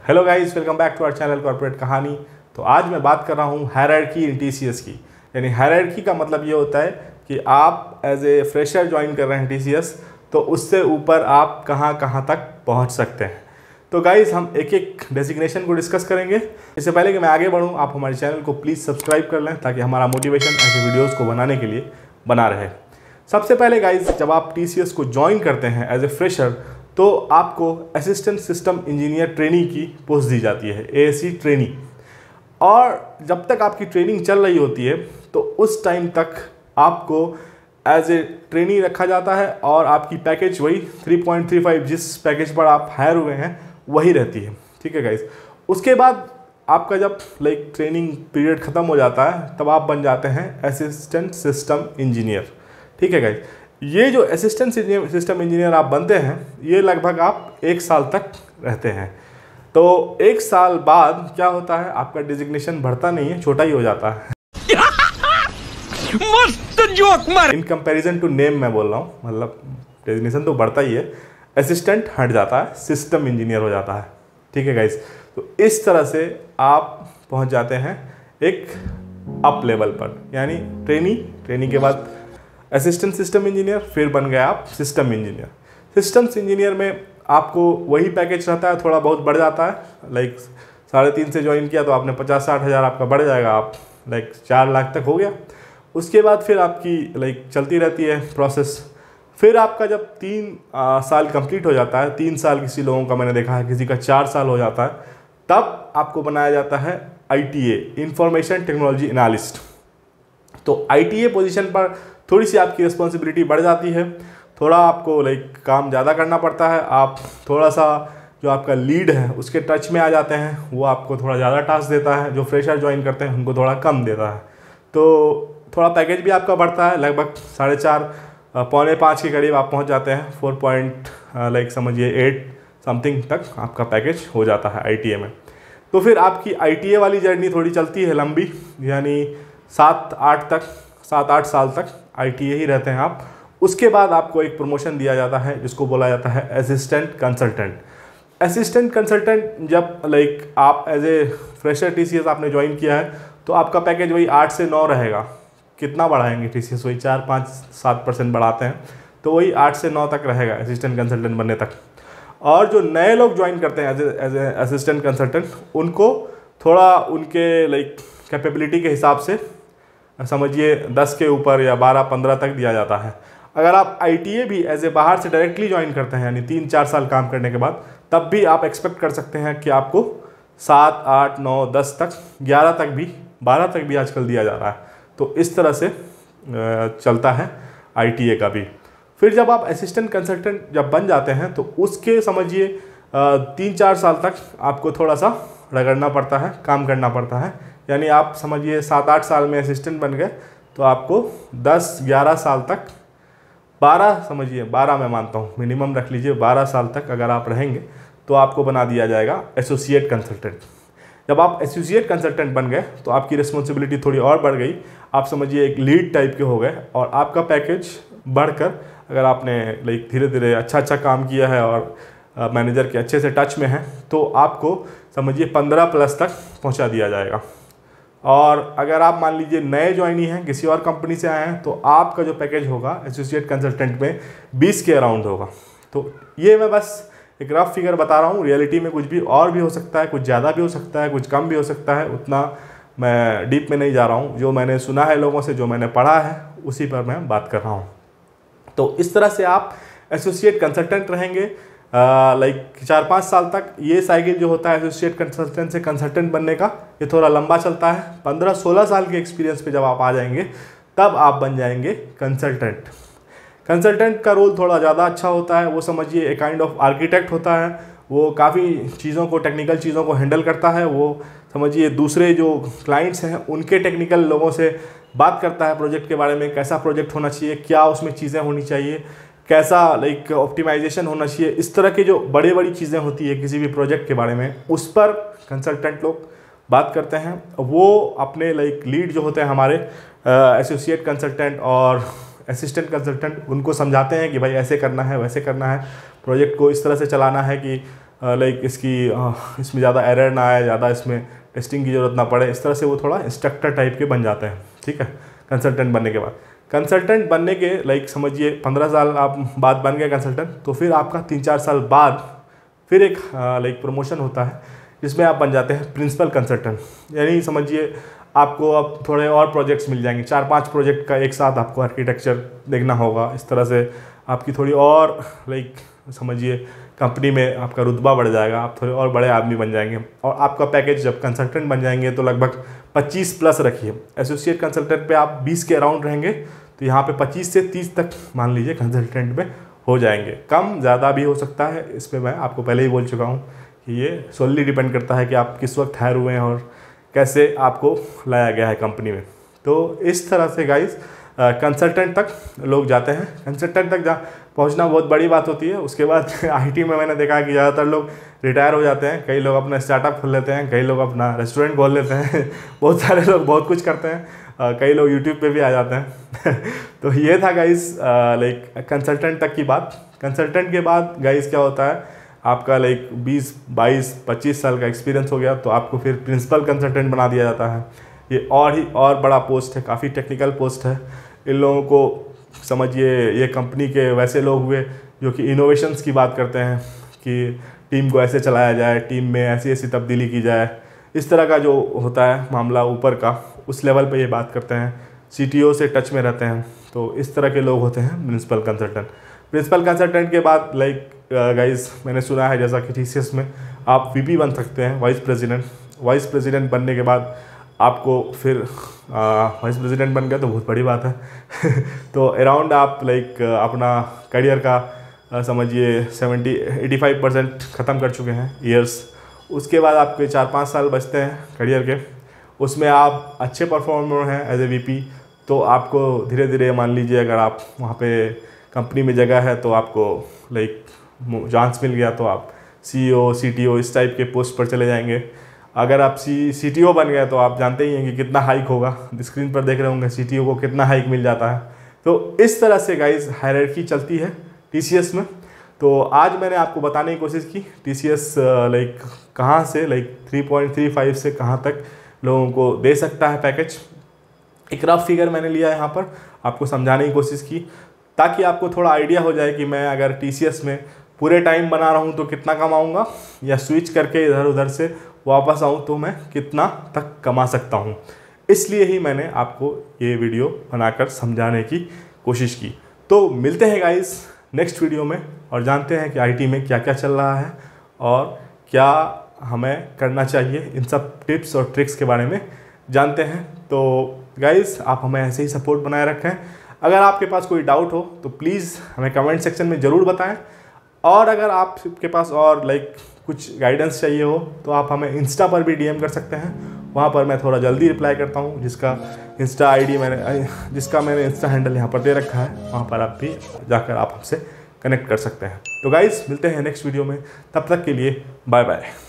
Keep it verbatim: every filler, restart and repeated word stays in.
Hello guys, welcome back to our channel corporate Kahani. तो आज मैं बात कर रहा हूँ हायरार्की इन टीसीएस की। यानी हायरार्की का मतलब ये होता है कि आप एज ए फ्रेशर ज्वाइन कर रहे हैं टीसीएस, तो उससे ऊपर आप कहाँ कहाँ तक पहुँच सकते हैं। तो गाइस, हम एक एक डेजिग्नेशन को डिस्कस करेंगे। इससे पहले कि मैं आगे बढ़ूँ, आप हमारे चैनल को प्लीज़ सब्सक्राइब कर लें ताकि हमारा मोटिवेशन ऐसे वीडियोज़ को बनाने के लिए बना रहे। सबसे पहले गाइस, जब आप टीसीएस को ज्वाइन करते हैं एज ए फ्रेशर, तो आपको असिस्टेंट सिस्टम इंजीनियर ट्रेनी की पोस्ट दी जाती है, एएससी ट्रेनी। और जब तक आपकी ट्रेनिंग चल रही होती है तो उस टाइम तक आपको एज ए ट्रेनी रखा जाता है और आपकी पैकेज वही थ्री पॉइंट थ्री फाइव जिस पैकेज पर आप हायर हुए हैं वही रहती है। ठीक है गाइस। उसके बाद आपका जब लाइक ट्रेनिंग पीरियड ख़त्म हो जाता है तब आप बन जाते हैं असिस्टेंट सिस्टम इंजीनियर। ठीक है गाइस। ये जो असिस्टेंट सिस्टम इंजीनियर आप बनते हैं, ये लगभग आप एक साल तक रहते हैं। तो एक साल बाद क्या होता है, आपका डिजिग्नेशन बढ़ता नहीं है, छोटा ही हो जाता है। मस्त जोक मार। इन कंपैरिजन टू नेम मैं बोल रहा हूँ, मतलब डिजिग्नेशन तो बढ़ता ही है, असिस्टेंट हट जाता है, सिस्टम इंजीनियर हो जाता है। ठीक है गाइस। तो इस तरह से आप पहुँच जाते हैं एक अप लेवल पर, यानी ट्रेनी ट्रेनी के बाद असिस्टेंट सिस्टम इंजीनियर, फिर बन गए आप सिस्टम इंजीनियर। सिस्टम्स इंजीनियर में आपको वही पैकेज रहता है, थोड़ा बहुत बढ़ जाता है। लाइक साढ़े तीन से ज्वाइन किया तो आपने पचास साठ हज़ार आपका बढ़ जाएगा, आप लाइक चार लाख तक हो गया। उसके बाद फिर आपकी लाइक चलती रहती है प्रोसेस। फिर आपका जब तीन आ, साल कंप्लीट हो जाता है, तीन साल किसी लोगों का मैंने देखा है, किसी का चार साल हो जाता है, तब आपको बनाया जाता है I T A, information technology analyst. तो आई टी ए पोजीशन पर थोड़ी सी आपकी रिस्पॉन्सिबिलिटी बढ़ जाती है, थोड़ा आपको लाइक काम ज़्यादा करना पड़ता है। आप थोड़ा सा जो आपका लीड है उसके टच में आ जाते हैं, वो आपको थोड़ा ज़्यादा टास्क देता है। जो फ्रेशर ज्वाइन करते हैं उनको थोड़ा कम देता है। तो थोड़ा पैकेज भी आपका बढ़ता है, लगभग साढ़े चार पौने पाँच के करीब आप पहुंच जाते हैं। फोर पॉइंट लाइक समझिए एट समथिंग तक आपका पैकेज हो जाता है आई टी ए में। तो फिर आपकी आई टी ए वाली जर्नी थोड़ी चलती है लंबी, यानी सात आठ तक सात आठ साल तक आई टी ए ही रहते हैं आप। उसके बाद आपको एक प्रमोशन दिया जाता है जिसको बोला जाता है असिस्टेंट कंसल्टेंट। असिस्टेंट कंसल्टेंट जब लाइक आप एज ए फ्रेशर टीसीएस आपने ज्वाइन किया है तो आपका पैकेज वही आठ से नौ रहेगा। कितना बढ़ाएंगे टीसीएस, वही चार पाँच सात परसेंट बढ़ाते हैं, तो वही आठ से नौ तक रहेगा असिस्टेंट कंसल्टेंट बनने तक। और जो नए लोग ज्वाइन करते हैं एज ए असिस्टेंट कंसल्टेंट, उनको थोड़ा उनके लाइक कैपेबिलिटी के हिसाब से समझिए दस के ऊपर या बारह पंद्रह तक दिया जाता है। अगर आप आई टी ए भी एज ए बाहर से डायरेक्टली ज्वाइन करते हैं, यानी तीन चार साल काम करने के बाद, तब भी आप एक्सपेक्ट कर सकते हैं कि आपको सात आठ नौ दस तक, ग्यारह तक भी, बारह तक भी आजकल दिया जा रहा है। तो इस तरह से चलता है आई टी ए का भी। फिर जब आप असिस्टेंट कंसल्टेंट जब बन जाते हैं तो उसके समझिए तीन चार साल तक आपको थोड़ा सा रगड़ना पड़ता है, काम करना पड़ता है। यानी आप समझिए सात आठ साल में असिस्टेंट बन गए तो आपको दस ग्यारह साल तक, बारह समझिए बारह मैं मानता हूँ, मिनिमम रख लीजिए, बारह साल तक अगर आप रहेंगे तो आपको बना दिया जाएगा एसोसिएट कंसल्टेंट। जब आप एसोसिएट कंसल्टेंट बन गए तो आपकी रिस्पॉन्सिबिलिटी थोड़ी और बढ़ गई, आप समझिए एक लीड टाइप के हो गए और आपका पैकेज बढ़कर, अगर आपने लाइक धीरे धीरे अच्छा अच्छा काम किया है और मैनेजर के अच्छे से टच में है, तो आपको समझिए पंद्रह प्लस तक पहुँचा दिया जाएगा। और अगर आप मान लीजिए नए ज्वाइनी हैं, किसी और कंपनी से आए हैं, तो आपका जो पैकेज होगा एसोसिएट कंसल्टेंट में बीस के अराउंड होगा। तो ये मैं बस एक रफ फिगर बता रहा हूँ, रियलिटी में कुछ भी और भी हो सकता है, कुछ ज़्यादा भी हो सकता है, कुछ कम भी हो सकता है। उतना मैं डीप में नहीं जा रहा हूँ, जो मैंने सुना है लोगों से, जो मैंने पढ़ा है, उसी पर मैं बात कर रहा हूँ। तो इस तरह से आप एसोसिएट कंसल्टेंट रहेंगे लाइक चार पाँच साल तक। ये साइकिल जो होता है एसोसिएट कंसल्टेंट से कंसल्टेंट बनने का, ये थोड़ा लंबा चलता है। पंद्रह सोलह साल के एक्सपीरियंस पे जब आप आ जाएंगे तब आप बन जाएंगे कंसल्टेंट। कंसल्टेंट का रोल थोड़ा ज़्यादा अच्छा होता है, वो समझिए एक काइंड ऑफ आर्किटेक्ट होता है। वो काफ़ी चीज़ों को, टेक्निकल चीज़ों को हैंडल करता है। वो समझिए दूसरे जो क्लाइंट्स हैं उनके टेक्निकल लोगों से बात करता है प्रोजेक्ट के बारे में, कैसा प्रोजेक्ट होना चाहिए, क्या उसमें चीज़ें होनी चाहिए, कैसा लाइक ऑप्टिमाइजेशन होना चाहिए। इस तरह की जो बड़ी बड़ी चीज़ें होती है किसी भी प्रोजेक्ट के बारे में, उस पर कंसल्टेंट लोग बात करते हैं। वो अपने लाइक लीड जो होते हैं हमारे एसोसिएट कंसल्टेंट और असिस्टेंट कंसल्टेंट, उनको समझाते हैं कि भाई ऐसे करना है, वैसे करना है, प्रोजेक्ट को इस तरह से चलाना है कि लाइक इसकी इसमें ज़्यादा एरर ना आए, ज़्यादा इसमें टेस्टिंग की ज़रूरत ना पड़े, इस तरह से वो थोड़ा इंस्ट्रक्टर टाइप के बन जाते हैं। ठीक है, कंसल्टेंट बनने के बाद कंसल्टेंट बनने के लाइक समझिए पंद्रह साल आप बाद बन गए कंसल्टेंट, तो फिर आपका तीन चार साल बाद फिर एक लाइक प्रमोशन होता है जिसमें आप बन जाते हैं प्रिंसिपल कंसल्टेंट। यानी समझिए आपको अब थोड़े और प्रोजेक्ट्स मिल जाएंगे, चार पांच प्रोजेक्ट का एक साथ आपको आर्किटेक्चर देखना होगा। इस तरह से आपकी थोड़ी और लाइक समझिए कंपनी में आपका रुतबा बढ़ जाएगा, आप थोड़े और बड़े आदमी बन जाएंगे। और आपका पैकेज जब कंसल्टेंट बन जाएंगे तो लगभग पच्चीस प्लस रखिए, एसोसिएट कंसल्टेंट पे आप बीस के अराउंड रहेंगे, तो यहाँ पे पच्चीस से तीस तक मान लीजिए कंसल्टेंट में हो जाएंगे। कम ज़्यादा भी हो सकता है, इस पर मैं आपको पहले ही बोल चुका हूँ कि ये सोलली डिपेंड करता है कि आप किस वक्त हायर हुए हैं और कैसे आपको लाया गया है कंपनी में। तो इस तरह से गाइस कंसल्टेंट तक लोग जाते हैं। कंसल्टेंट तक जा पहुंचना बहुत बड़ी बात होती है। उसके बाद आईटी में मैंने देखा कि ज़्यादातर लोग रिटायर हो जाते हैं, कई लोग अपना स्टार्टअप खोल लेते हैं, कई लोग अपना रेस्टोरेंट खोल लेते हैं बहुत सारे लोग बहुत कुछ करते हैं, uh, कई लोग यूट्यूब पे भी आ जाते हैं तो ये था गाइस लाइक कंसल्टेंट तक की बात। कंसल्टेंट के बाद गाइस क्या होता है, आपका लाइक बीस बाईस पच्चीस साल का एक्सपीरियंस हो गया तो आपको फिर प्रिंसिपल कंसल्टेंट बना दिया जाता है। ये और ही और बड़ा पोस्ट है, काफ़ी टेक्निकल पोस्ट है। इन लोगों को समझिए ये कंपनी के वैसे लोग हुए जो कि इनोवेशंस की बात करते हैं कि टीम को ऐसे चलाया जाए, टीम में ऐसी ऐसी तब्दीली की जाए, इस तरह का जो होता है मामला ऊपर का, उस लेवल पे ये बात करते हैं। सीटीओ से टच में रहते हैं, तो इस तरह के लोग होते हैं प्रिंसिपल कंसल्टेंट। प्रिंसिपल कंसल्टेंट के बाद लाइक गाइस मैंने सुना है जैसा कि टीसीएस में आप वीपी बन सकते हैं, वाइस प्रेसिडेंट। वाइस प्रेसिडेंट बनने के बाद आपको फिर वाइस प्रेसिडेंट बन गया तो बहुत बड़ी बात है तो अराउंड आप लाइक अपना करियर का आ, समझिए सेवेंटी एटी फाइव परसेंट ख़त्म कर चुके हैं ईयर्स। उसके बाद आपके चार पाँच साल बचते हैं करियर के, उसमें आप अच्छे परफॉर्मर हैं एज ए वीपी, तो आपको धीरे धीरे मान लीजिए अगर आप वहाँ पे कंपनी में जगह है तो आपको लाइक चांस मिल गया तो आप सीईओ सीटीओ इस टाइप के पोस्ट पर चले जाएंगे। अगर आप सी सीटीओ बन गए तो आप जानते ही हैं कि कितना हाइक होगा, स्क्रीन पर देख रहे होंगे सीटीओ को कितना हाइक मिल जाता है। तो इस तरह से गाइस हायरार्की चलती है टीसीएस में। तो आज मैंने आपको बताने की कोशिश की टीसीएस लाइक कहाँ से like three point three five से कहाँ तक लोगों को दे सकता है पैकेज। एक रफ फिगर मैंने लिया यहाँ पर, आपको समझाने की कोशिश की ताकि आपको थोड़ा आइडिया हो जाए कि मैं अगर टीसीएस में पूरे टाइम बना रहा हूँ तो कितना कमाऊँगा, या स्विच करके इधर उधर से वापस आऊँ तो मैं कितना तक कमा सकता हूँ। इसलिए ही मैंने आपको ये वीडियो बनाकर समझाने की कोशिश की। तो मिलते हैं गाइस नेक्स्ट वीडियो में और जानते हैं कि आईटी में क्या क्या चल रहा है और क्या हमें करना चाहिए, इन सब टिप्स और ट्रिक्स के बारे में जानते हैं। तो गाइस आप हमें ऐसे ही सपोर्ट बनाए रखें। अगर आपके पास कोई डाउट हो तो प्लीज़ हमें कमेंट सेक्शन में ज़रूर बताएं, और अगर आपके पास और लाइक कुछ गाइडेंस चाहिए हो तो आप हमें इंस्टा पर भी डीएम कर सकते हैं। वहाँ पर मैं थोड़ा जल्दी रिप्लाई करता हूँ, जिसका इंस्टा आईडी मैंने जिसका मैंने इंस्टा हैंडल यहाँ पर दे रखा है, वहाँ पर आप भी जाकर आप हमसे कनेक्ट कर सकते हैं। तो गाइस मिलते हैं नेक्स्ट वीडियो में, तब तक के लिए बाय बाय।